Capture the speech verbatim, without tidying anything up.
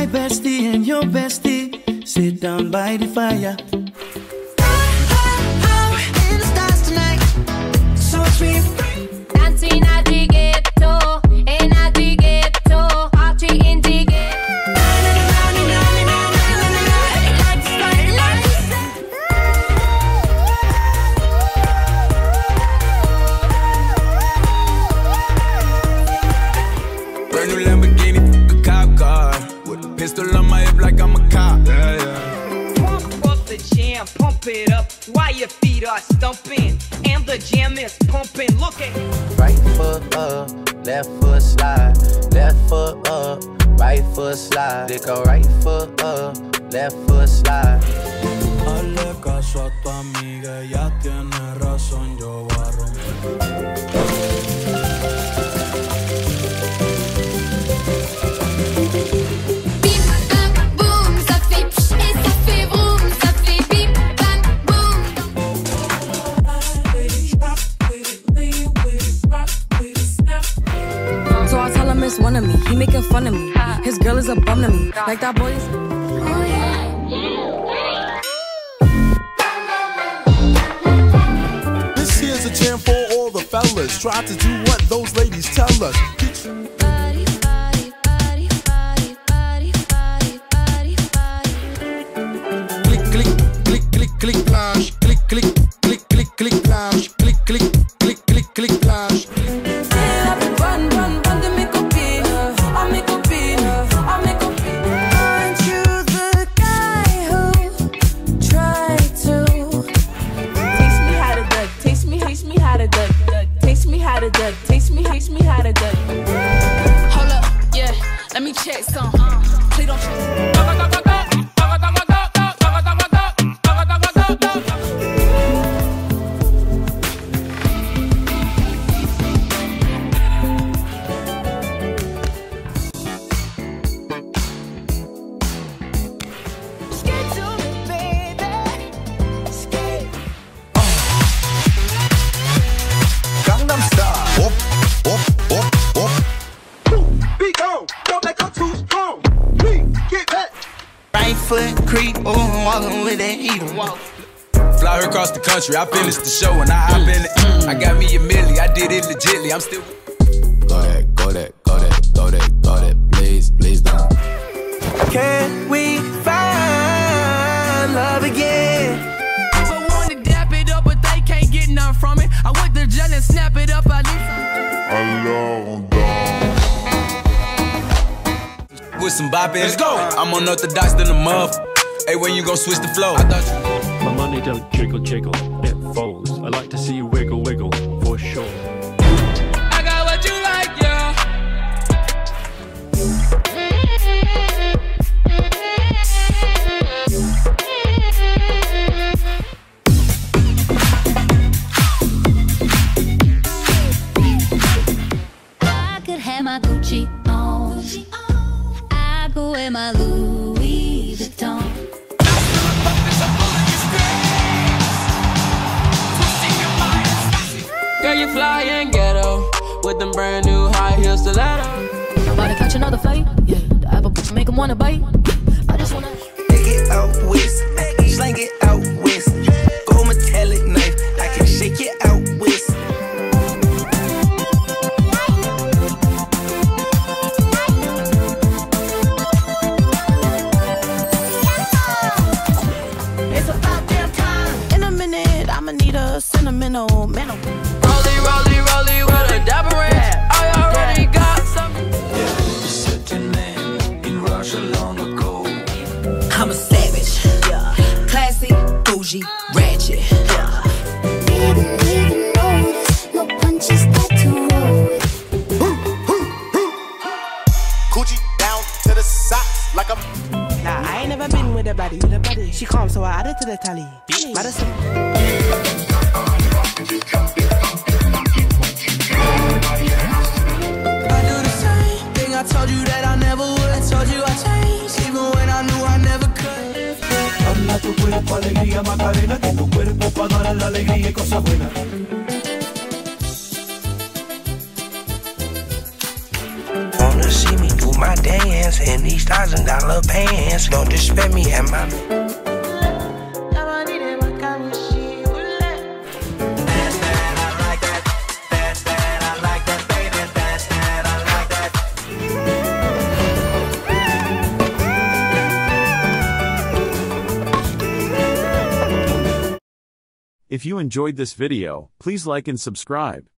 My bestie and your bestie sit down by the fire. In the stars tonight, so free. Dancing at the ghetto, in at the ghetto, party in the ghetto. Brand new Lamborghini, a cop car with a pistol on my hip like I'm a cop. Yeah, yeah. Pump up the jam, pump it up while your feet are stumping, and the jam is pumping. Look at right foot up, left foot slide, left foot up, right foot slide. They go right foot up, left foot slide. Hazle caso a tu amiga, ella tiene razón, yo voy a romper. It's one of me, he making fun of me. His girl is a bum to me, like that boy is. Oh yeah. This here's a jam for all the fellas. Try to do what those ladies tell us. Body, body, body, body, body, body, body, body. Click, click, click, click, click, plage. Click, click, click, click, click, plage. Click, click, click, click, click, plage. Run, run, run to me. Taste me how to duck, taste me, taste me how to duck. Hold up, yeah, let me check some. Please don't check. Creep, oh, I'm walking with that heater. Fly her across the country, I finished the show and I hop in it. I got me a milli, I did it legitly, I'm still. Go ahead, go that, go that, go that, go that, please, please don't. Can we find love again? I want to dap it up, but they can't get none from it. I went to jail and snap it up, I need some. With some bopping, let's go. I'm unorthodox than a muff. Hey, when you gon' switch the flow? I thought you. My money don't jiggle jiggle, it folds. I like to see you wiggle wiggle, for sure. I got what you like, yeah. I could have my Gucci on. I go with my Louis Vuitton. Girl, you fly and ghetto with them brand new high heel stilettos. About to catch another fight, yeah. The apple make him wanna bite. I just wanna take it out west, slang it out west. Gold metallic knife, I can shake it out west. It's about damn time. In a minute, I'ma need a sentimental minnow. Rolly, rolly, rolly with a dapper rat. I already got something. Yeah, certain man in Russia long ago. I'm a savage, yeah. Classy, bougie, ratchet, yeah. Didn't even notice, no punches got to roll. Coochie down to the socks like I'm. Nah, I ain't never been with a body, with a body. She calm, so I added to the tally. Madison. I do the same thing. I told you that I never would. I told you I changed, even when I knew I never could. Habla tu cuerpo, alegría, Macarena, que tu cuerpo pa' dar la alegría y cosas buenas. Wanna see me do my dance in these thousand dollar pants. Don't disrespect me at my. If you enjoyed this video, please like and subscribe.